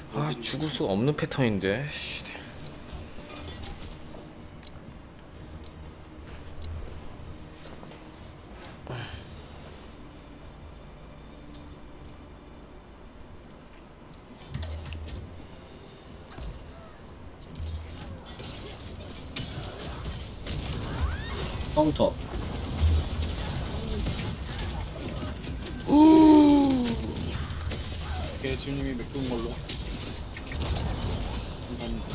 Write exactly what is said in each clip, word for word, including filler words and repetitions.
아 죽을 수가 없는 패턴인데. 씨. 카운터. 오케이, 지훈님이 맥주인 걸로. 감사합니다.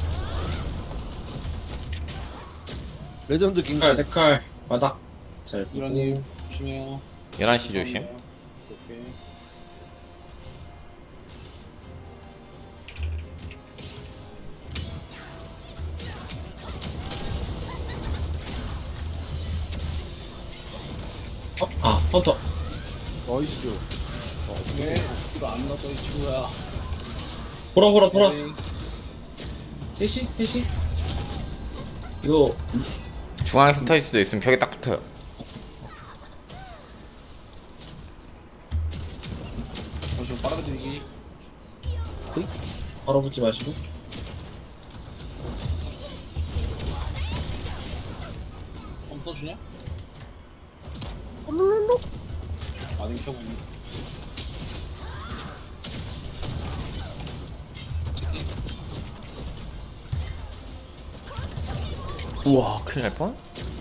레전드 데칼 킹칼. 데칼 바닥. 잘 보고. 유라님 조심해요. 열한 시 조심. 오케이. 어? 아 카운터. 나이스. 왜 이거 안 넣어져 이 친구야. 보라 보라 보라. 오케이. 셋이 셋이. 이거 중앙에 스터일 수도 있으면 벽에 딱 붙어요. 잠시만 빨아들이기. 바로 붙지 마시고. 한번 써주냐? 아닌 켜고 있네. 우와 큰일 날 뻔?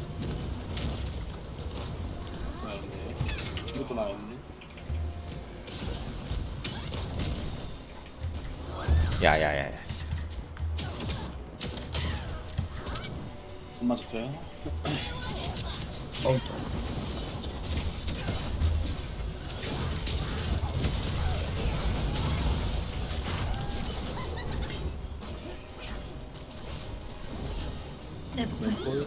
나였네. 이것도 나였네. 야야야야. 안 맞았어요. 카운터. 네, 볼.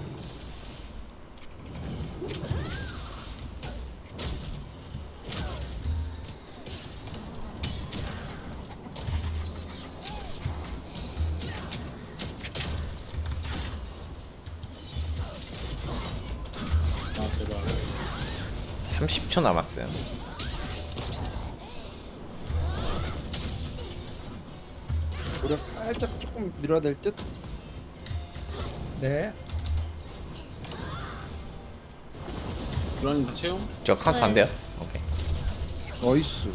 아 제발. 삼십 초 남았어요. 우리가 살짝 조금 밀어야 될 듯. 네. 유라님 다 채용? 저 카운트 안 돼요? 오케이. 나이스.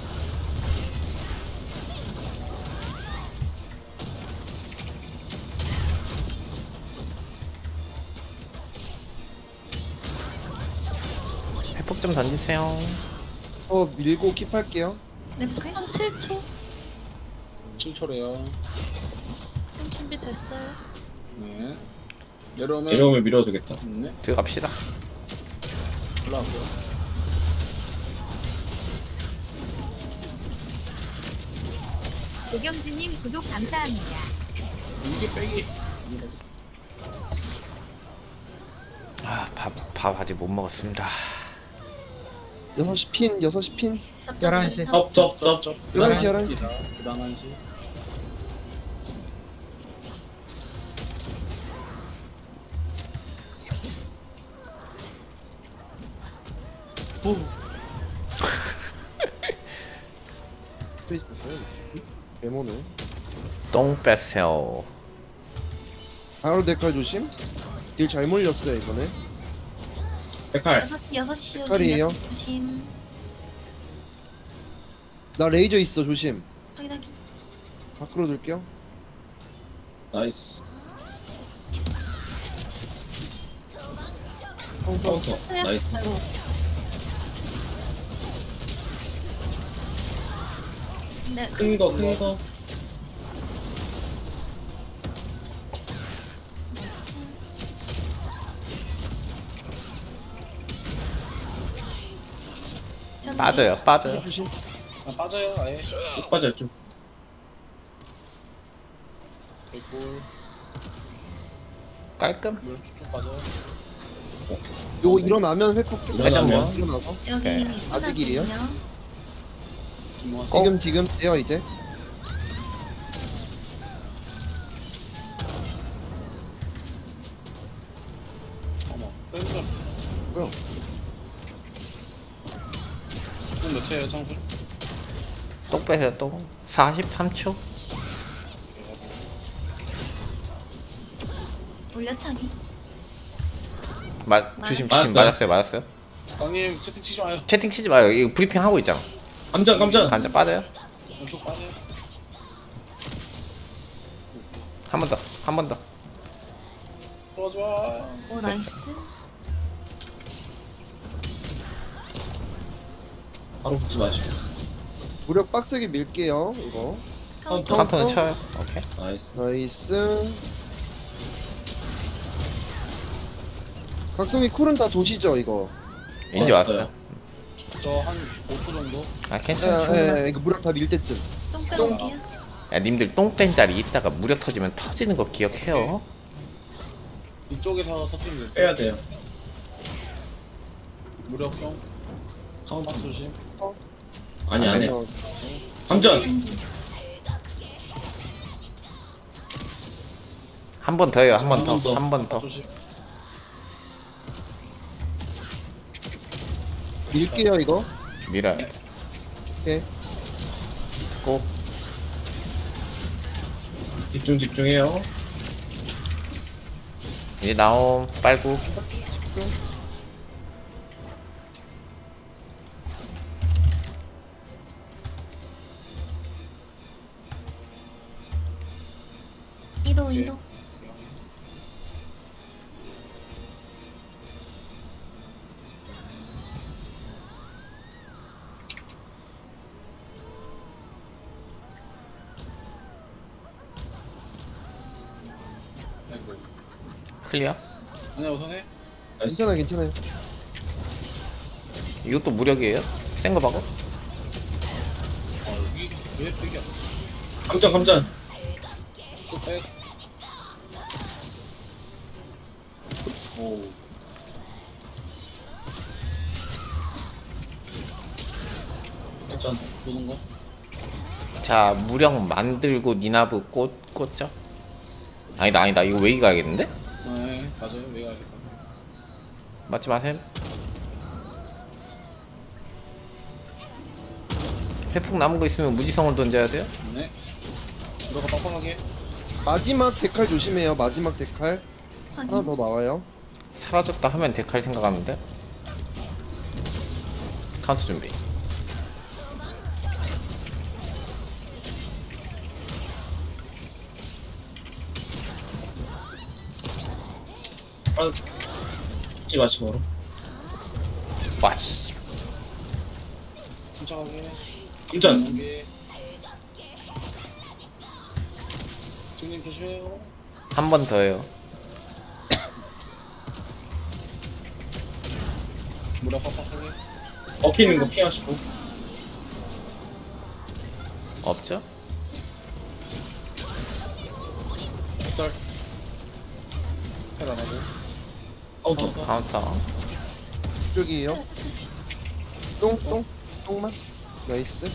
회폭 좀 던지세요. 어 밀고 킵할게요. 네, 한 칠 초. 칠 초래요. 좀 준비됐어요. 네. 내려오면. 내려오면 밀어도 되겠다. 네. 들어갑시다. 올라왔고요. 조경진님 구독 감사합니다. 이게 빼기. 아, 밥, 밥 아직 못 먹었습니다. 여섯 시 핀, 여섯 시 핀. 열한 시. 쩝쩝쩝. 열한 시, 열한 시. 그다음 한 시. 오. 페이스북 메모네. 똥 빼세요. 바로 데칼 조심. 딜 잘 몰렸어요 이번에. 데칼. 여섯 시, 여섯 시 색깔이에요? 조심. 나 레이저 있어 조심. 확인, 확인. 밖으로 둘게요. 나이스. 카운터. 카운터. 쳤어요? 나이스. 아이고. 네, 큰 거 큰 거. 저기 빠져요, 빠져요. 조심. 아, 빠져요 아예. 쭉 빠져 쭉. 백골. 깔끔? 물 쭉쭉 빠져. 요거 일어나면 회폭 좀. 회전문. 일어나서. 여기 오케이. 아직이에요? 바닥이에요. 김모아. 지금 지금 돼요 이제. 어머. 센서. 뭐야? 몇 채예요 창술? 똥 빼세요, 똥. 사십삼 초? 올려차기. 마 조심 조심 맞았어요. 맞았어요 맞았어요. 형님 채팅 치지 마요. 채팅 치지 마요. 이거 브리핑 하고 있잖아. 감전 감전. 감자 빠져요. 왼쪽 빠져요. 한 번 더. 한 번 더. 좋아 좋아. 오 나이스. 바로 붙지 마시고. 무력 빡세게 밀게요 이거. 카운터. 카운터는 쳐요. 오케이. 나이스. 나이스. 각성이 쿨은 다 도시죠 이거. 이제 왔어요. 왔어. 저한 오 초 정도. 아 괜찮아. 예, 충분해. 예, 이거 무력 다 밀 때쯤. 똥 똥. 빼올게요. 야 님들 똥 뺀 자리 있다가 무력 터지면 터지는 거 기억해요. 이쪽에서 터뜨리면 돼. 빼야 돼요. 무력형. 카운터 조심. 아니 안 해. 어, 감전. 한 번 더요. 한 번 한번 더. 더. 한 번 더. 조심. 밀게요 이거. 밀어요. 오케이. 꼭. 집중 집중해요. 이제 나옴. 빨고. 일호 일호. 아이고. 클리어. 아니야 우선 해. 나이스. 괜찮아요 괜찮아요. 이것도 무력이에요? 센 거 봐고. 아 여기 왜 여기야? 감전 감전. 쭉 빼. 오. 감전. 도는 거. 자 무력 만들고 니나브 꽂 꽂죠? 아니다 아니다 이거 웨이 가야겠는데? 네 맞아요. 왜 가야 될까? 맞지 마셈. 회폭 남은 거 있으면 무지성을 던져야 돼요. 네. 무력가 빡빡하게. 마지막 데칼 조심해요. 마지막 데칼 하나 확인. 더 나와요. 사라졌다 하면 데칼 생각하면 돼. 카운트 준비. 아, 붙지 마시고. 와씨. 침착하게. 감전. 공개. 증님 조심해요. 한 번 더요. 무력 빡빡하게. 먹히는 거 피하시고. 없죠? 짤. 헬안 하고. 카운터. 카운터. 이쪽이에요. 똥똥 똥만. 나이스.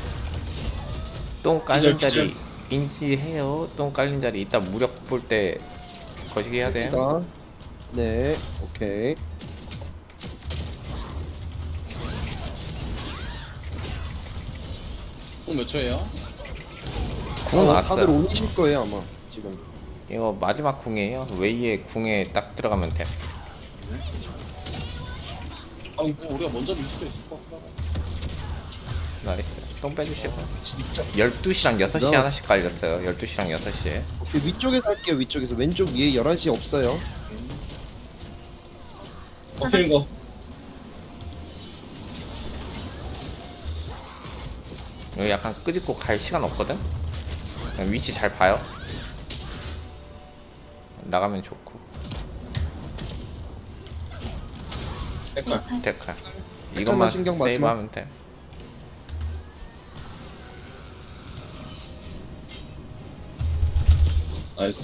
똥 깔린 기절, 자리 인지해요. 똥 깔린 자리 이따 무력 볼 때 거시기 해야 돼. 자, 네, 오케이. 몇 초예요? 궁 어, 나왔어요. 다들 오실 거예요 아마 지금. 이거 마지막 궁이에요. 웨이의 궁에 딱 들어가면 돼. 아, 뭐 우리가 먼저 밀 수도 있을 것 같다. 나이스. 똥 빼주시고. 진짜. 열두 시랑 여섯 시 너- 하나씩 깔렸어요. 열두 시랑 여섯 시에. 오케이, 위쪽에서 할게요. 위쪽에서 왼쪽 위에 열한 시 없어요. 먹히는 거. 여기 약간 끄집고 갈 시간 없거든? 그냥 위치 잘 봐요. 나가면 좋고. 색깔. 데칼. 이것만 신경 세이브 마지막. 하면 돼. 나이스.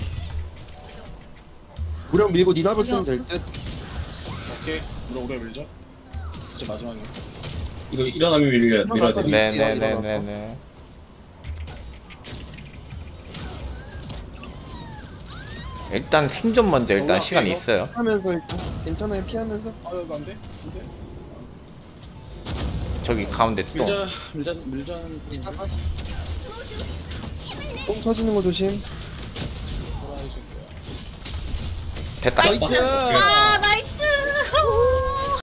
무력 밀고 니나블 쓰면 될 듯. 오케이. 우리 오래 밀죠? 이제 마지막이야. 이거 일어나면 밀려 밀어야 돼. 네. 네네네네네. 일단 생존 먼저 일단 올라갈게요, 시간 이거. 있어요. 피하면서 일단 괜찮아요. 피하면서. 아, 이거 안 돼? 안 돼? 저기 가운데 똥. 밀자, 밀자, 밀자. 이따가. 똥 터지는 거 조심. 돌아야 될 거야. 됐다. 나이스.